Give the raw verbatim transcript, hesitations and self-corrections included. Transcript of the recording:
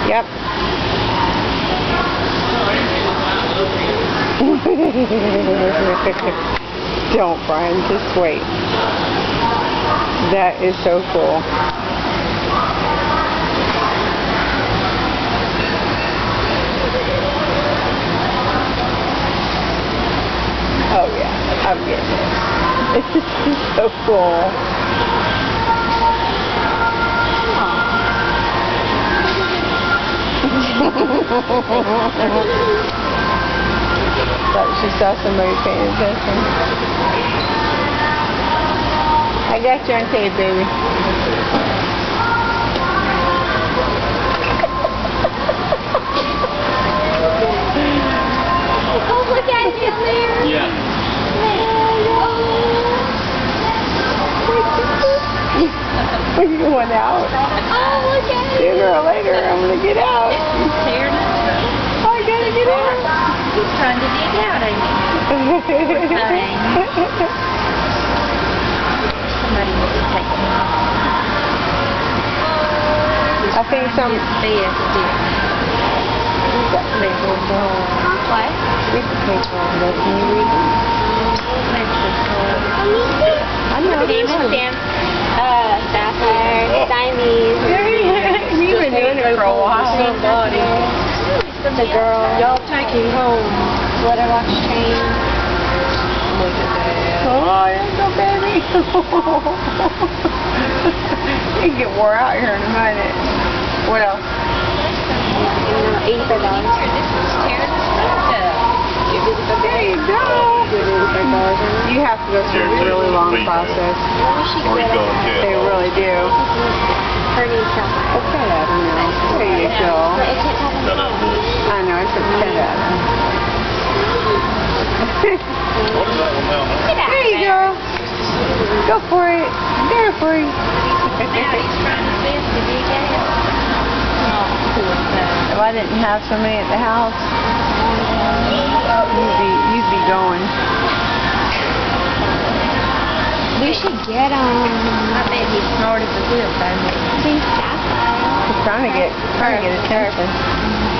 Yep. Don't, Brian. Just wait. That is so cool. Oh yeah, I'm getting it. This is so cool. Thought she saw somebody paying attention. I got you on tape, baby. Oh, look at you, Larry. Yeah. Are you going out? Oh, look at you. Sooner or later, I'm going to get out. Tearing up. Oh, I got to get out. He's trying to dig out, ain't he? Somebody needs to take him off. I think some... Yes, dear. What? Read the paper on this. Can you read it? I know. Name is Sam. Uh, Sapphire, Siamese. You've been doing it for a while. The girl. Y'all take him home. Let her watch train. Look at that. Oh, there you go, baby. You can get wore out here in a minute. What else? eighty-five dollars. There you go. You have to go through a really long process. They really do. Pretty Sapphire. Okay, I don't know. There you go. But it can't have a phone. I know, it's a ten out of. There you go. Go for it. Go for it. If I didn't have somebody at the house, you'd be, you'd be going. We should get him. I bet he snorted the wheel, though. He's Sapphire. He's trying to get, trying to get attention.